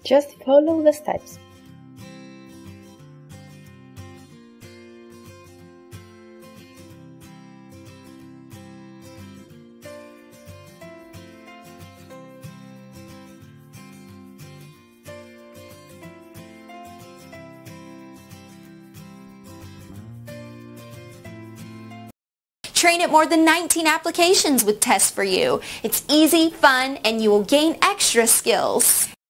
Just follow the steps. Train at more than 19 applications with tests for you. It's easy, fun, and you will gain extra skills.